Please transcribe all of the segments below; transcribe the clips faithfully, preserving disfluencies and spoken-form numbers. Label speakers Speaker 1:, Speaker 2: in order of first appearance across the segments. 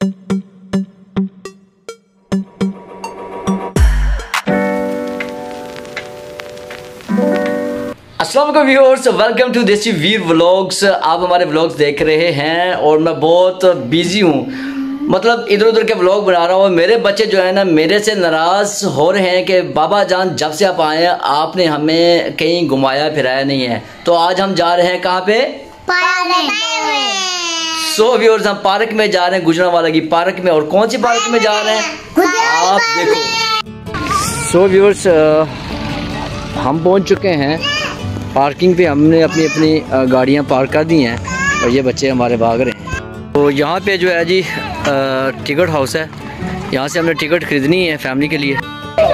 Speaker 1: अस्सलाम वालेकुम viewers, welcome to देसी वीर व्लॉग्स। आप हमारे व्लॉग्स देख रहे हैं और मैं बहुत बिजी हूँ, मतलब इधर उधर के व्लॉग बना रहा हूँ। मेरे बच्चे जो है ना मेरे से नाराज़ हो रहे हैं कि बाबा जान जब से आप आए हैं आपने हमें कहीं घुमाया फिराया नहीं है। तो आज हम जा रहे हैं कहाँ पे? सो व्यूअर्स, हम पार्क में जा रहे हैं, गुजरांवाला की पार्क में। और कौन सी पार्क में जा रहे हैं आप देखो। सो व्यूअर्स, हम पहुँच चुके हैं पार्किंग पे। हमने अपनी अपनी गाड़ियाँ पार्क कर दी हैं और ये बच्चे हमारे भाग रहे हैं। तो यहाँ पे जो है जी टिकट हाउस है, यहाँ से हमने टिकट खरीदनी है फैमिली के लिए।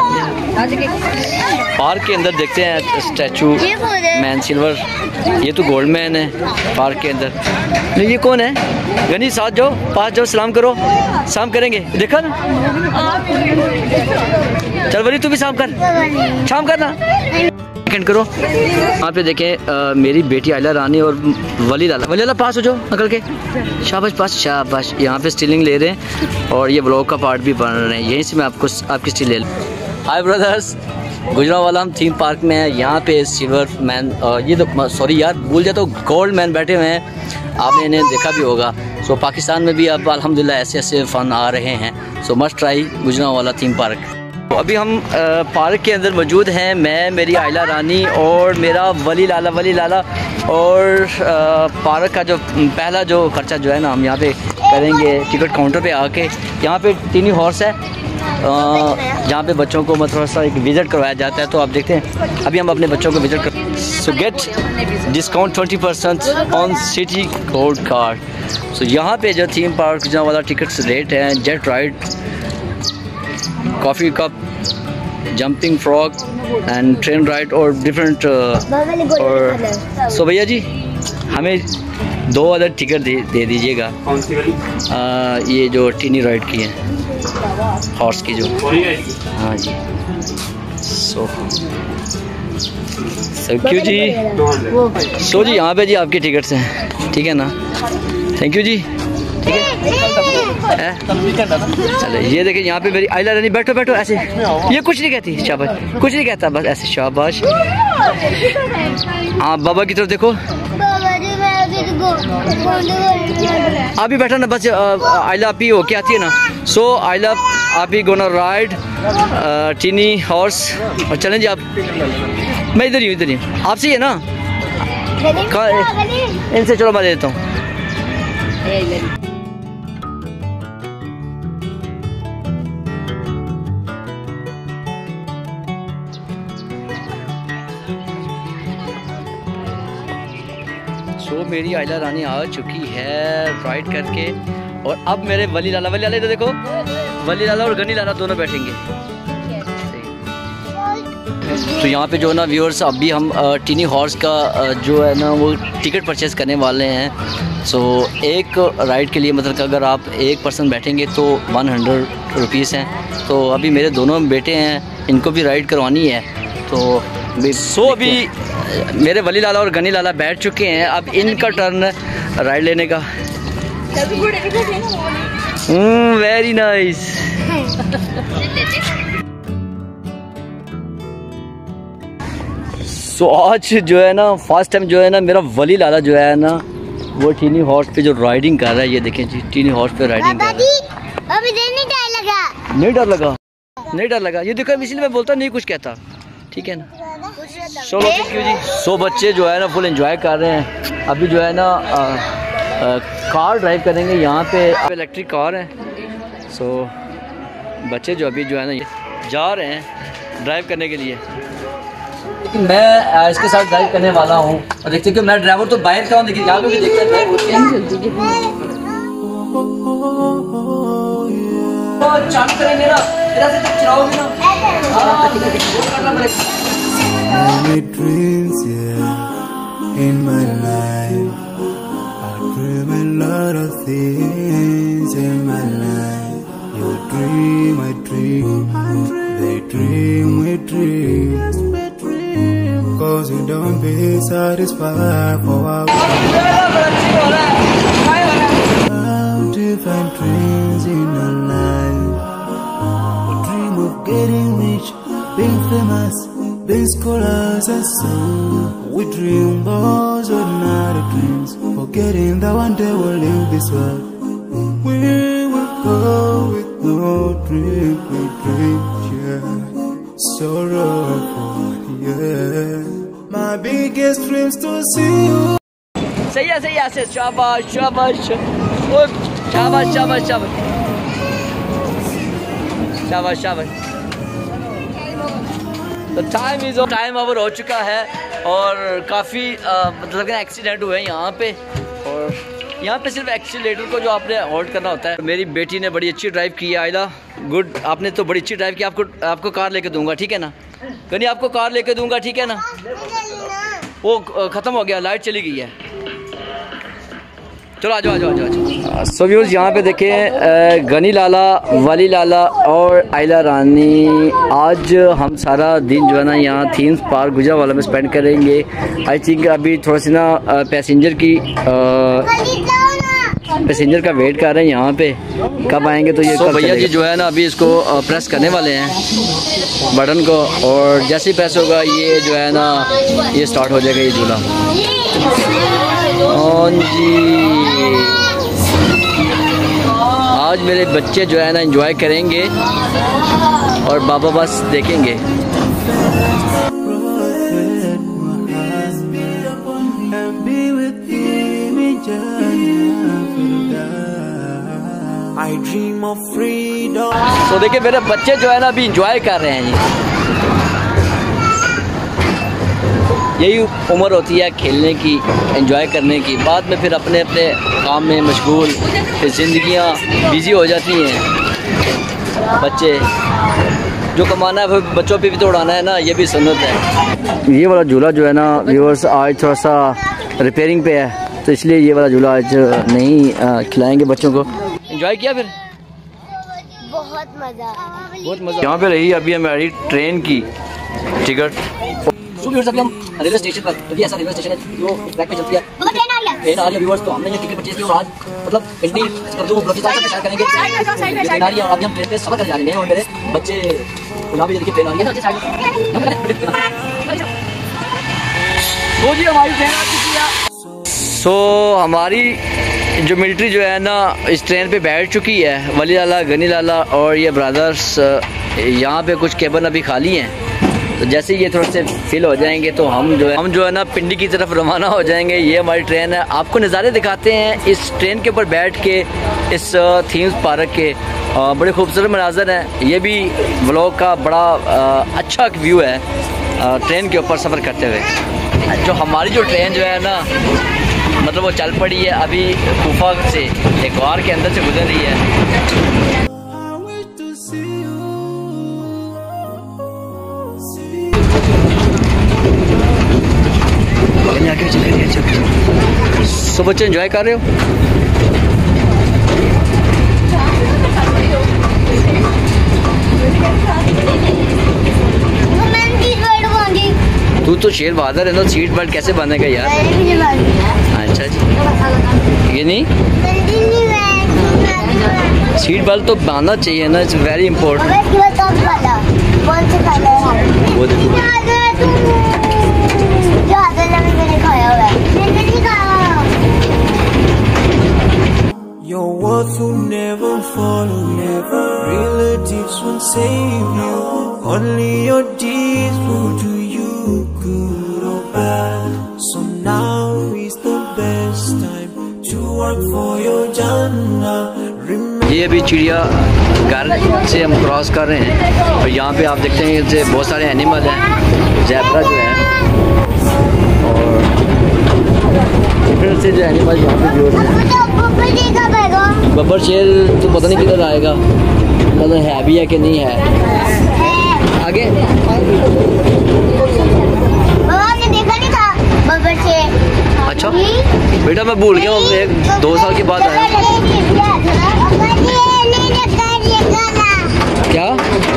Speaker 1: पार्क के अंदर देखते हैं स्टैचू मैन सिल्वर, ये तो गोल्ड मैन है पार्क के अंदर। नहीं, ये कौन है? गनी साथ जाओ, पास जाओ, सलाम करो। सलाम करेंगे, देखा ना? चल वली तू भी सलाम कर, शाम करना करो। वहाँ पे देखें मेरी बेटी आयला रानी और वली लाला। वली लाला पास हो जाओ निकल के, शाबाश पास, शाबाश। यहाँ पे स्टिलिंग ले रहे हैं और ये ब्लॉग का पार्ट भी बन रहे हैं। यहीं से मैं आपको आपकी स्टिल ले लूँ। हाय ब्रदर्स, गुजरांवाला हम थीम पार्क में है। यहाँ पे सिल्वर मैन, ये तो सॉरी यार भूल जाता हूँ, गोल्ड मैन बैठे हुए हैं, आपने इन्हें देखा भी होगा। सो पाकिस्तान में भी अब अल्हम्दुलिल्लाह ऐसे ऐसे फ़न आ रहे हैं। So must try Gujranwala theme park. अभी हम आ, पार्क के अंदर मौजूद हैं, मैं, मेरी आयला रानी और मेरा वली लाला वली लाला और आ, पार्क का जो पहला जो खर्चा जो है ना हम यहाँ पे करेंगे टिकट काउंटर पे आके। यहाँ पे टीनी हॉर्स है जहाँ पे बच्चों को मतलब सा एक विज़िट करवाया जाता है। तो आप देखते हैं अभी हम अपने बच्चों को विज़िट कर। So get discount twenty percent on city gold card. So यहाँ पे जो थीम पार्क जहाँ वाला टिकट्स रेट है, jet ride, coffee cup, jumping frog and train ride और डिफरेंट। और सो भैया जी हमें दो अदर टिकट दे दे दीजिएगा।
Speaker 2: कौन सी वाली?
Speaker 1: आ, ये जो टीनी राइड की है, हॉर्स की जो। हाँ जी। सो थैंक यू जी। सो जी यहाँ पे जी आपके टिकट्स हैं, ठीक है ना? Thank you ji. ठीक है, चले ये देखिए यहाँ पे मेरी आयला रानी। बैठो बैठो ऐसे, ये कुछ नहीं कहती, शाबाश, कुछ नहीं कहता, बस ऐसे शाबाश। हाँ बाबा की तरफ देखो। आप भी बैठा ना, बस आयला आप ही हो क्या आती है ना। सो आयला आप ही गोना राइड टीनी हॉर्स। और चलें जी आप, मैं इधर ही इधर ही आपसे ही है ना। इनसे चलो मैं देता हूँ। सो मेरी आयला रानी आ चुकी है राइड करके। और अब मेरे वली लाला वली लाला इधर देखो, वली लाला और गनी लाला दोनों बैठेंगे। तो यहाँ पे जो ना व्यूअर्स अभी हम टीनी हॉर्स का जो है ना वो टिकट परचेज़ करने वाले हैं। सो एक राइड के लिए मतलब अगर आप एक पर्सन बैठेंगे तो वन हंड्रेड रुपीज़ हैं। तो अभी मेरे दोनों बेटे हैं, इनको भी राइड करवानी है। तो सो अभी मेरे वली लाला और गनी लाला बैठ चुके हैं, अब इनका टर्न राइड लेने का। Very nice. सो आज जो है ना फर्स्ट टाइम जो है ना मेरा वली लाला जो है ना वो टीनी हॉर्स पे जो राइडिंग कर रहा है। ये देखें जी, टीनी हॉर्स पे राइडिंग कर रहा है।
Speaker 3: अभी नहीं डर लगा,
Speaker 1: नहीं डर लगा, नहीं डर लगा। ये देखो इसलिए मैं बोलता नहीं कुछ कहता, ठीक है ना। चलो थैंक यू जी। सो बच्चे जो है ना फुल एंजॉय कर रहे हैं। अभी जो है ना आ, आ, कार ड्राइव करेंगे, यहाँ पे इलेक्ट्रिक कार है। सो बच्चे जो अभी जो है ना जा रहे हैं ड्राइव करने के लिए, लेकिन मैं इसके साथ ड्राइव करने वाला हूँ। और देखते कि मैं ड्राइवर तो बाहर का हूँ, लेकिन यहाँ पे भी देखते हैं चालू करेंगे ना, इधर से तक चलाओगे ना।
Speaker 4: Many dreams, yeah, in my life. I dream a lot of things in my life. You dream, I dream, they dream, we dream. Cause you don't be satisfied for our different dreams in our life. We dream of getting rich, being famous, being scholars and so. We dream those ordinary dreams, forgetting that one day we'll leave this world. We will go with no dream, we dream, yeah. Sorrowful, yeah. My biggest dreams to see you.
Speaker 1: सही है, सही है, ऐसे शाबाश शाबाश शाबाश शाबाश शाबाश शाबाश शाबाश। तो टाइम इज टाइम ओवर हो चुका है और काफ़ी मतलब कि एक्सीडेंट हुए हैं यहाँ पे। और यहाँ पे सिर्फ एक्सीलेटर को जो आपने होल्ड करना होता है। मेरी बेटी ने बड़ी अच्छी ड्राइव की है आयला, गुड। आपने तो बड़ी अच्छी ड्राइव की। आपको आपको कार लेके दूंगा, ठीक है ना? कहीं आपको कार लेके दूंगा, ठीक है ना? वो ख़त्म हो गया, लाइट चली गई है। चलो आ जाओ आ जाओ आ जाओ। सो व्यूअर्स, यहाँ पे देखें गनी लाला, वली लाला और आयला रानी। आज हम सारा दिन जो है ना यहाँ थीम्स पार्क गुजरावाला में स्पेंड करेंगे। आई थिंक अभी थोड़ा सी ना पैसेंजर की पैसेंजर का वेट कर रहे हैं यहाँ पे, कब आएंगे। तो ये so, भैया जी जो है ना अभी इसको प्रेस करने वाले हैं बटन को, और जैसे ही प्रेस होगा ये जो है ना ये स्टार्ट हो जाएगा ये झूला। हाँ जी, आज मेरे बच्चे जो है ना एंजॉय करेंगे और बाबा बस देखेंगे। तो देखिए मेरे बच्चे जो है ना अभी एंजॉय कर रहे हैं। यही उम्र होती है खेलने की, एंजॉय करने की। बाद में फिर अपने अपने काम में मशगूल, फिर ज़िंदगियाँ बिजी हो जाती हैं। बच्चे जो कमाना है फिर बच्चों पे भी तो उड़ाना है ना, ये भी सुन्नत है। ये वाला झूला जो है ना व्यूअर्स आज थोड़ा सा रिपेयरिंग पे है, तो इसलिए ये वाला झूला आज नहीं खिलाएंगे बच्चों को। एंजॉय किया फिर?
Speaker 2: बहुत मज़ा
Speaker 1: बहुत मज़ा। यहाँ पे रही अभी हमारी ट्रेन की टिकट। अभी हम रेलवे स्टेशन पर, तो ऐसा रेलवे स्टेशन है जो ट्रैक पे चलती है, ट्रेन आ रही है व्यूअर्स। तो हमने ये टिकट परचेज की और आज मतलब इतनी जो ब्लॉगिंग शेयर करेंगे ट्रेन आ रही है और अभी हम ट्रेन पे सफर करने जा रहे हैं। और मेरे बच्चे यहाँ पे देखिए ट्रेन आ रही है। तो जी हमारी ट्रेन आ चुकी है। सो हमारी जो मिलिट्री जो है ना इस ट्रेन पे बैठ चुकी है। वली लाला, गनी लाला और ये ब्रदर्स यहाँ पे कुछ केबन अभी खाली हैं। तो जैसे ये थोड़े से फिल हो जाएंगे तो हम जो है हम जो है ना पिंडी की तरफ रवाना हो जाएंगे। ये हमारी ट्रेन है। आपको नज़ारे दिखाते हैं इस ट्रेन के ऊपर बैठ के, इस थीम्स पार्क के। बड़े खूबसूरत मनाजर हैं। ये भी व्लॉग का बड़ा अच्छा व्यू है ट्रेन के ऊपर सफ़र करते हुए। जो हमारी जो ट्रेन जो है ना मतलब वो चल पड़ी है अभी कुफा से, एक गार के अंदर से गुजर रही है। सो बच्चे एंजॉय कर रहे हो? तू तो शेर बहादुर है ना, सीट बेल्ट कैसे बांधेगा यार? अच्छा जी, ये नहीं सीट बेल्ट तो बांधना चाहिए ना, इट्स वेरी इम्पोर्टेंट। वो देखो your words will never follow, never. Relatives won't save you, only your deeds will do you good or bad. So now is the best time to work for your Jannah. ये अभी चिड़िया घर से हम cross कर रहे हैं और यहाँ पे आप देखते हैं जैसे बहुत सारे एनिमल हैं। ज़ेब्रा जो है और डिफरेंट से जो एनिमल यहाँ पे जो है। बब्बर शेर तो पता नहीं किधर आएगा, मतलब है भी है कि नहीं है। आगे
Speaker 2: ने देखा नहीं था बब्बर शेर।
Speaker 1: अच्छा बेटा मैं भूल गया, एक दो साल के बाद आया। क्या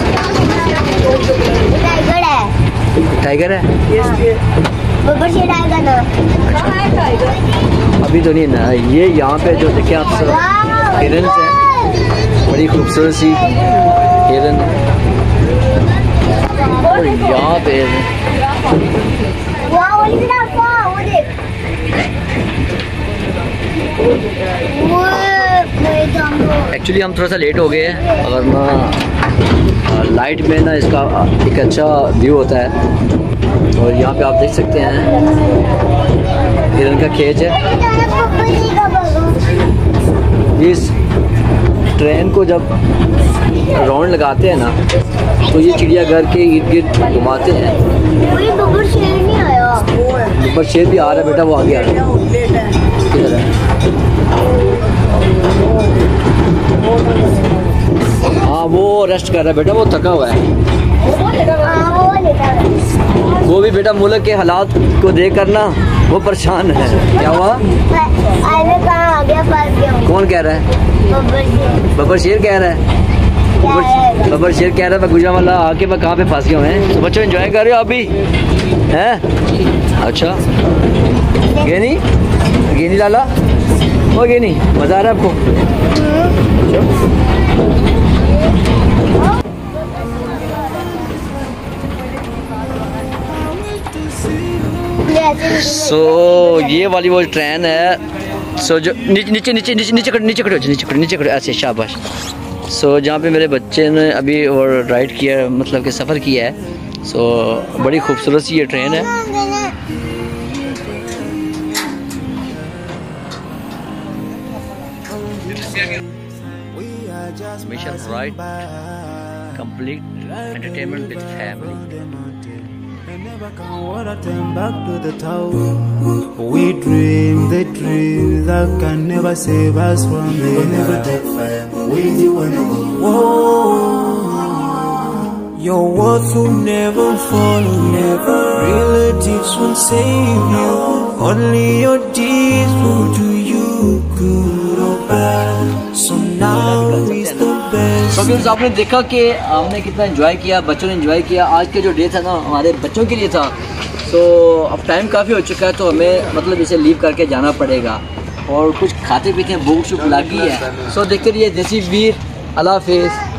Speaker 1: टाइगर है? टाइगर है बब्बर शेर आएगा ना? अभी तो नहीं ना। ये यहाँ पे जो देखिए आप सब हिरन है, बड़ी खूबसूरत सी हिरन है। और यहाँ पे एक्चुअली हम थोड़ा सा लेट हो गए हैं, अगर ना लाइट में ना इसका एक अच्छा व्यू होता है। और यहाँ पे आप देख सकते हैं हिरन का केज है। इस ट्रेन को जब राउंड लगाते हैं ना तो ये चिड़ियाघर के इर्द गिर्द घुमाते हैं।
Speaker 2: बब्बर शेर नहीं आया।
Speaker 1: बब्बर शेर भी आ रहा है बेटा, वो आगे आ रहा है। किधर है? हाँ वो रेस्ट कर रहा है बेटा, वो थका हुआ है। वो भी बेटा मुल्क के हालात को देख कर ना वो परेशान है। क्या हुआ?
Speaker 2: आ गया, फंस गया।
Speaker 1: कौन कह रहा है? बब्बर शेर कह रहा है। बब्बर शेर कह रहा है मैं गुजरांवाला आके मैं कहाँ पे फंस गया हूँ। तो बच्चों एंजॉय कर रहे हो अभी हैं? अच्छा गेनी गेनी लाला हो गेनी, मज़ा आ रहा है आपको? सो so, ये वाली वो ट्रेन है। सो so, जो नीचे नीचे नीचे नीचे नीचे खड़े नीचे खड़े नीचे खड़े नीचे खड़े ऐसे शाबाश। सो so, जहाँ पे मेरे बच्चे ने अभी और राइड किया, मतलब कि सफ़र किया है। सो so, बड़ी खूबसूरत सी ये ट्रेन है। Mission ride complete entertainment with family.
Speaker 4: Never can water turn back to the tower. We dream the dream that can never save us from the never take fire. We do whoa. Your words will never follow, never. Relatives won't save you. Only your deeds will do you good or bad. So now is the best.
Speaker 1: तो friends आपने देखा कि हमने कितना enjoy किया, बच्चों ने enjoy किया। आज का जो डे था ना हमारे बच्चों के लिए था। तो अब टाइम काफ़ी हो चुका है तो हमें मतलब इसे लीव करके जाना पड़ेगा और कुछ खाते पीते हैं, भूख शूख लगी है। सो देखते रहिए देसी वीर। अल्लाह हाफिज़।